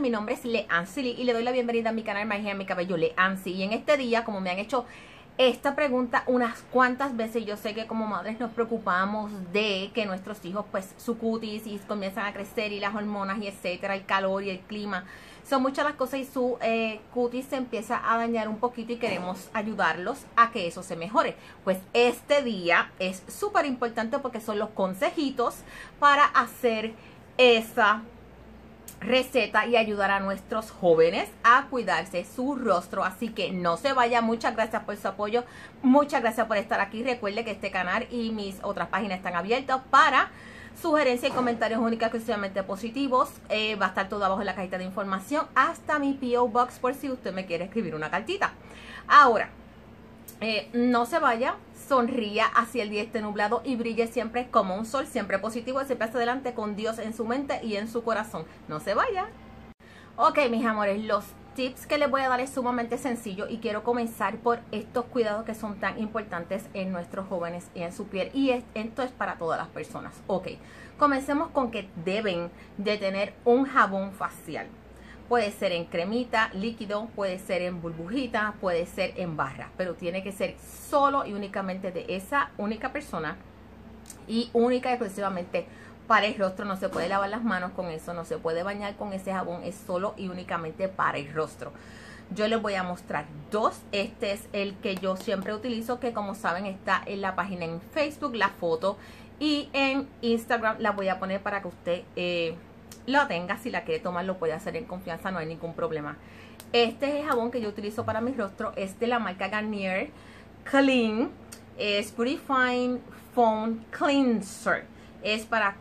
mi nombre es Leancy Lee y le doy la bienvenida a mi canal My Hair, Mi Cabello, Leancy. Y en este día, como me han hecho esta pregunta unas cuantas veces, yo sé que como madres nos preocupamos de que nuestros hijos, pues su cutis y comienzan a crecer y las hormonas y etcétera, el calor y el clima, son muchas las cosas y su cutis se empieza a dañar un poquito y queremos ayudarlos a que eso se mejore. Pues este día es súper importante porque son los consejitos para hacer esa receta y ayudar a nuestros jóvenes a cuidarse su rostro. Así que no se vaya. Muchas gracias por su apoyo, muchas gracias por estar aquí. Recuerde que este canal y mis otras páginas están abiertas para sugerencias y comentarios únicos exclusivamente positivos. Va a estar todo abajo en la cajita de información, hasta mi P.O. Box por si usted me quiere escribir una cartita. Ahora, no se vaya, sonría hacia el día esté nublado y brille siempre como un sol, siempre positivo, siempre hacia adelante con Dios en su mente y en su corazón. No se vaya. Ok, mis amores, los tips que les voy a dar es sumamente sencillo y quiero comenzar por estos cuidados que son tan importantes en nuestros jóvenes y en su piel, y esto es para todas las personas. Ok, comencemos con que deben de tener un jabón facial. Puede ser en cremita, líquido, puede ser en burbujita, puede ser en barra, pero tiene que ser solo y únicamente de esa única persona y única y exclusivamente para el rostro. No se puede lavar las manos con eso, no se puede bañar con ese jabón, es solo y únicamente para el rostro. Yo les voy a mostrar dos. Este es el que yo siempre utilizo, que como saben está en la página en Facebook, la foto, y en Instagram la voy a poner para que usted lo tenga. Si la quiere tomar lo puede hacer en confianza, no hay ningún problema. Este es el jabón que yo utilizo para mi rostro, es de la marca Garnier Clean, es Purifying Foam Cleanser, es para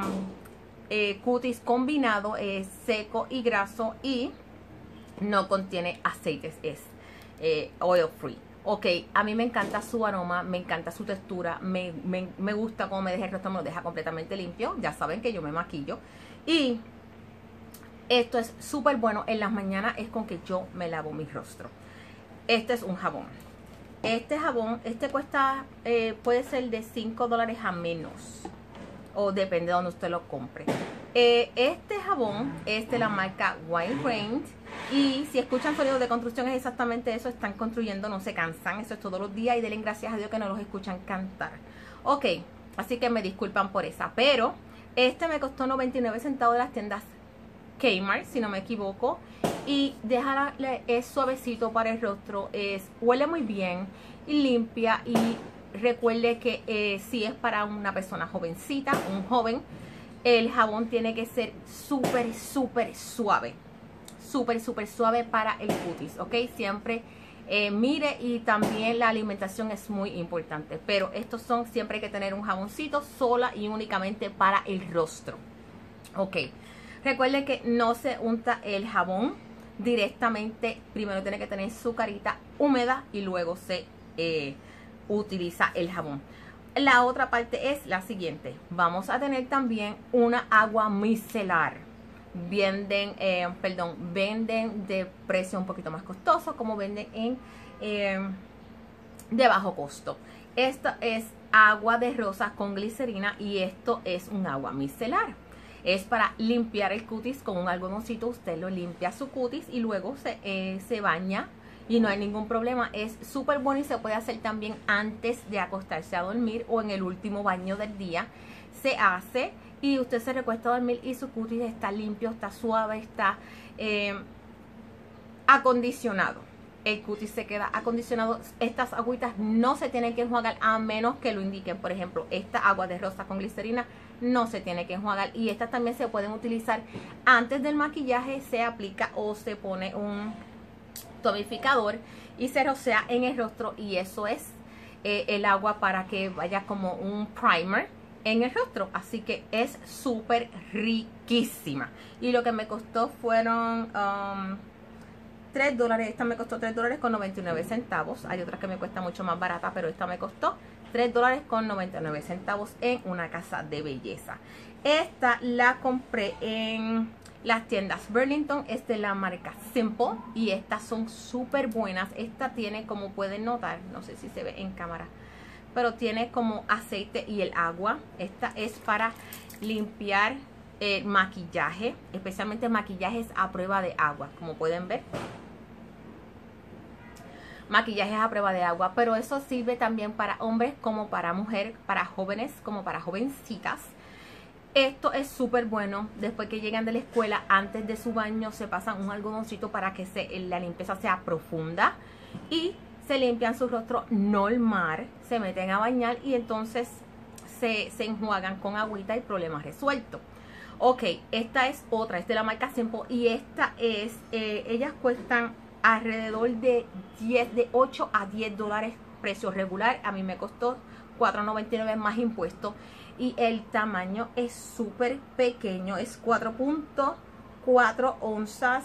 cutis combinado, es seco y graso y no contiene aceites, es oil free. Ok, a mí me encanta su aroma, me encanta su textura, me gusta cómo me deja el rostro, me lo deja completamente limpio. Ya saben que yo me maquillo y esto es súper bueno en las mañanas, es con que yo me lavo mi rostro. Este es un jabón. Este jabón, cuesta, puede ser de $5 a menos, o depende de donde usted lo compre. Este jabón es de la marca White Rain, y si escuchan sonidos de construcción es exactamente eso, están construyendo, no se cansan, eso es todos los días y denle gracias a Dios que no los escuchan cantar. Ok, así que me disculpan por esa, pero este me costó 99 centavos de las tiendas Kmart, si no me equivoco, y es suavecito para el rostro, huele muy bien y limpia. Y recuerde que si es para una persona jovencita, un joven, el jabón tiene que ser súper suave, súper suave para el cutis, ok. Siempre mire, y también la alimentación es muy importante, pero estos son, siempre hay que tener un jaboncito sola y únicamente para el rostro. Ok, recuerde que no se unta el jabón directamente, primero tiene que tener su carita húmeda y luego se utiliza el jabón. La otra parte es la siguiente: vamos a tener también una agua micelar. Venden de precio un poquito más costoso, como venden en de bajo costo. Esta es agua de rosas con glicerina y esto es un agua micelar. Es para limpiar el cutis con un algodoncito. Usted lo limpia su cutis y luego se baña y no hay ningún problema. Es súper bueno y se puede hacer también antes de acostarse a dormir o en el último baño del día. Se hace y usted se recuesta a dormir y su cutis está limpio, está suave, está acondicionado. El cutis se queda acondicionado. Estas agüitas no se tienen que enjuagar a menos que lo indiquen. Por ejemplo, esta agua de rosa con glicerina no se tiene que enjuagar, y estas también se pueden utilizar antes del maquillaje. Se aplica o se pone un tonificador y se rocea en el rostro, y eso es el agua para que vaya como un primer en el rostro. Así que es súper riquísima, y lo que me costó fueron $3. Esta me costó $3.99. Hay otras que me cuesta mucho más barata, pero esta me costó $3.99 en una casa de belleza. Esta la compré en las tiendas Burlington, es de la marca Simple y estas son súper buenas. Esta tiene, como pueden notar, no sé si se ve en cámara, pero tiene como aceite y el agua. Esta es para limpiar maquillaje, especialmente maquillajes a prueba de agua, como pueden ver. Maquillajes a prueba de agua, pero eso sirve también para hombres como para mujeres, para jóvenes como para jovencitas. Esto es súper bueno. Después que llegan de la escuela, antes de su baño, se pasan un algodoncito para que la limpieza sea profunda y se limpian su rostro normal, se meten a bañar y entonces se enjuagan con agüita y problema resuelto. Ok, esta es otra, es de la marca Simple y esta es, ellas cuestan alrededor de 8 a 10 dólares precio regular. A mí me costó $4.99 más impuestos y el tamaño es súper pequeño, es 4.4 onzas,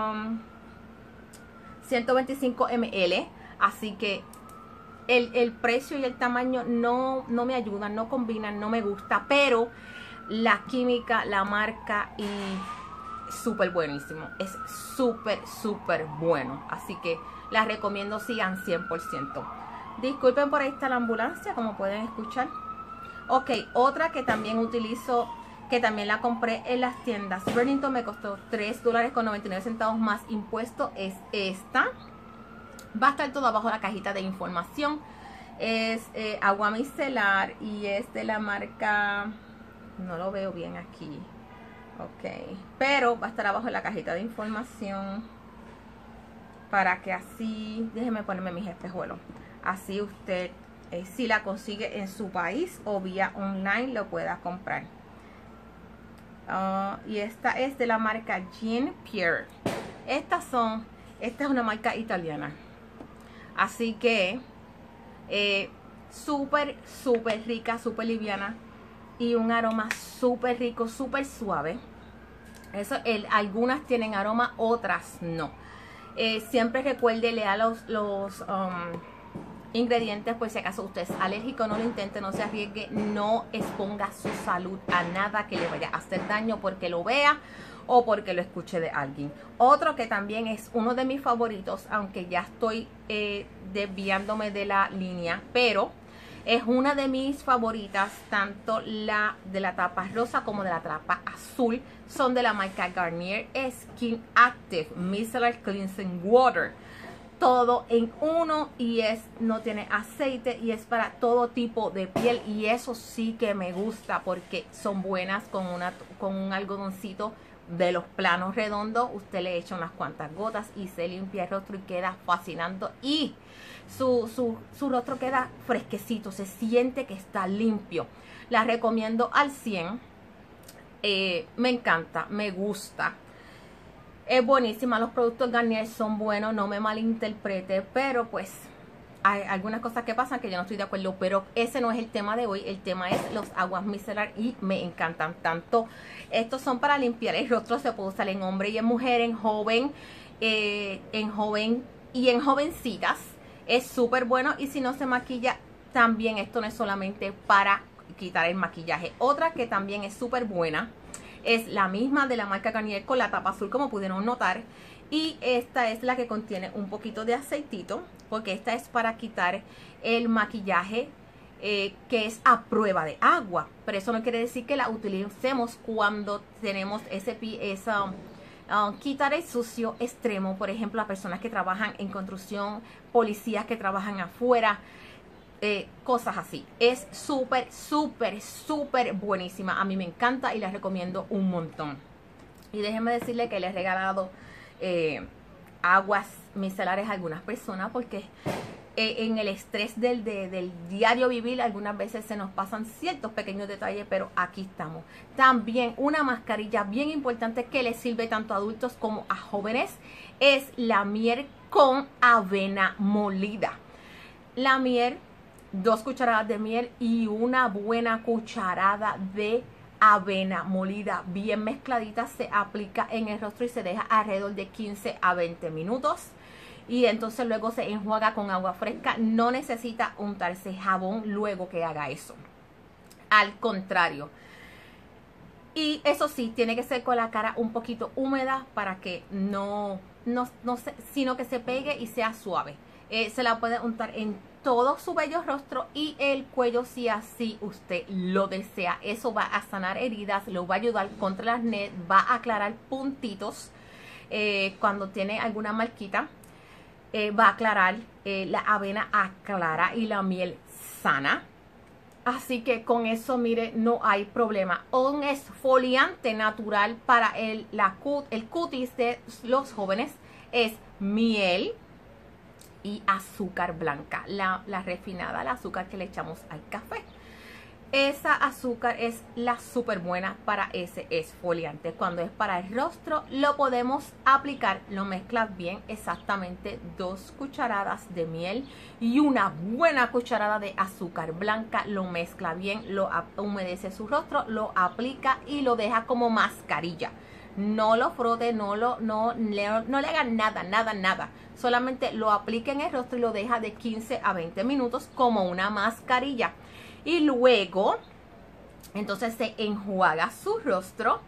125 ml, así que el precio y el tamaño no me ayudan, no combinan, no me gusta, pero la química, la marca y súper buenísimo, es súper bueno, así que la recomiendo, sigan 100%. Disculpen, por ahí está la ambulancia, como pueden escuchar. Ok, otra que también utilizo, que también la compré en las tiendas Burlington, me costó $3.99 más impuesto, es esta. Va a estar todo abajo la cajita de información. Es agua micelar y es de la marca, no lo veo bien aquí, ok, pero va a estar abajo en la cajita de información para que así, déjenme ponerme mis espejuelos, así usted si la consigue en su país o vía online lo pueda comprar. Y esta es de la marca Jean Pierre. Esta es una marca italiana, así que súper rica, súper liviana y un aroma súper rico, súper suave. Algunas tienen aroma, otras no. Siempre recuerde, lea los ingredientes por si acaso usted es alérgico, no lo intente, no se arriesgue, no exponga su salud a nada que le vaya a hacer daño porque lo vea o porque lo escuche de alguien. Otro que también es uno de mis favoritos, aunque ya estoy desviándome de la línea, pero es una de mis favoritas, tanto la de la tapa rosa como de la tapa azul, son de la marca Garnier Skin Active Micellar Cleansing Water. Todo en uno y no tiene aceite y es para todo tipo de piel, y eso sí que me gusta porque son buenas con un algodoncito de los planos redondos. Usted le echa unas cuantas gotas y se limpia el rostro y queda fascinando, y su rostro queda fresquecito, se siente que está limpio. La recomiendo al 100. Me encanta, me gusta. Es buenísima, los productos Garnier son buenos, no me malinterprete, pero pues hay algunas cosas que pasan que yo no estoy de acuerdo, pero ese no es el tema de hoy. El tema es los aguas micelar y me encantan tanto. Estos son para limpiar el rostro, se puede usar en hombre y en mujer, en joven y en jovencitas. Es súper bueno, y si no se maquilla también, esto no es solamente para quitar el maquillaje. Otra que también es súper buena es la misma de la marca Garnier con la tapa azul, como pudieron notar. Y esta es la que contiene un poquito de aceitito, porque esta es para quitar el maquillaje que es a prueba de agua. Pero eso no quiere decir que la utilicemos cuando tenemos quitar el sucio extremo. Por ejemplo, las personas que trabajan en construcción, policías que trabajan afuera, cosas así. Es súper buenísima. A mí me encanta y la recomiendo un montón. Y déjenme decirle que les he regalado aguas micelares a algunas personas, porque en el estrés del diario vivir algunas veces se nos pasan ciertos pequeños detalles, pero aquí estamos. También una mascarilla bien importante que les sirve tanto a adultos como a jóvenes es la miel con avena molida. La miel, 2 cucharadas de miel y una buena cucharada de avena molida bien mezcladita, se aplica en el rostro y se deja alrededor de 15 a 20 minutos. Y entonces luego se enjuaga con agua fresca. No necesita untarse jabón luego que haga eso. Al contrario. Y eso sí, tiene que ser con la cara un poquito húmeda para que no sino que se pegue y sea suave. Se la puede untar en todo su bello rostro y el cuello si así usted lo desea. Eso va a sanar heridas, lo va a ayudar contra el acné, va a aclarar puntitos cuando tiene alguna marquita. Va a aclarar, la avena aclara y la miel sana. Así que con eso, mire, no hay problema. Un exfoliante natural para el cutis de los jóvenes es miel y azúcar blanca, la refinada, el azúcar que le echamos al café. Esa azúcar es la súper buena para ese exfoliante. Cuando es para el rostro, lo podemos aplicar, lo mezclas bien, exactamente 2 cucharadas de miel y una buena cucharada de azúcar blanca. Lo mezcla bien, lo humedece su rostro, lo aplica y lo deja como mascarilla. No lo frote, no le hagan nada. Solamente lo aplica en el rostro y lo deja de 15 a 20 minutos como una mascarilla. Y luego, entonces se enjuaga su rostro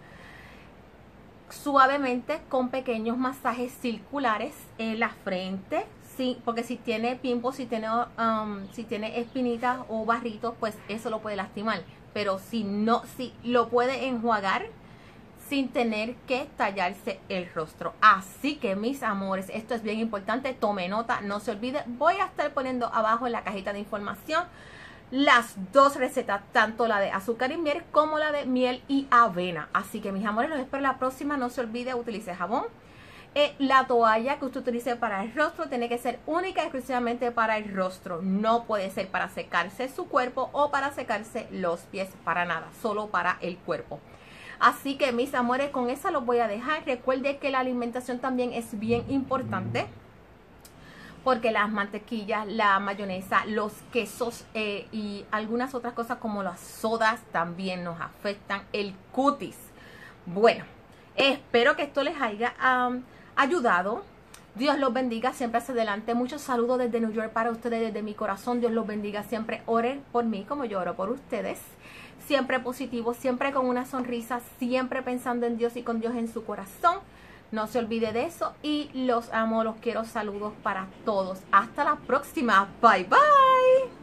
suavemente con pequeños masajes circulares en la frente. Sí, porque si tiene pimpos, si tiene espinitas o barritos, pues eso lo puede lastimar. Pero si lo puede enjuagar sin tener que tallarse el rostro. Así que, mis amores, esto es bien importante. Tome nota, no se olvide. Voy a estar poniendo abajo en la cajita de información las 2 recetas, tanto la de azúcar y miel como la de miel y avena. Así que, mis amores, los espero la próxima. No se olvide, utilice jabón. La toalla que usted utilice para el rostro tiene que ser única y exclusivamente para el rostro. No puede ser para secarse su cuerpo o para secarse los pies, para nada, solo para el cuerpo. Así que, mis amores, con esa los voy a dejar. Recuerde que la alimentación también es bien importante, porque las mantequillas, la mayonesa, los quesos y algunas otras cosas como las sodas también nos afectan el cutis. Bueno, espero que esto les haya ayudado. Dios los bendiga, siempre hacia adelante. Muchos saludos desde New York para ustedes, desde mi corazón. Dios los bendiga, siempre oren por mí como yo oro por ustedes. Siempre positivo, siempre con una sonrisa, siempre pensando en Dios y con Dios en su corazón. No se olvide de eso y los amo, los quiero. Saludos para todos. Hasta la próxima. Bye, bye.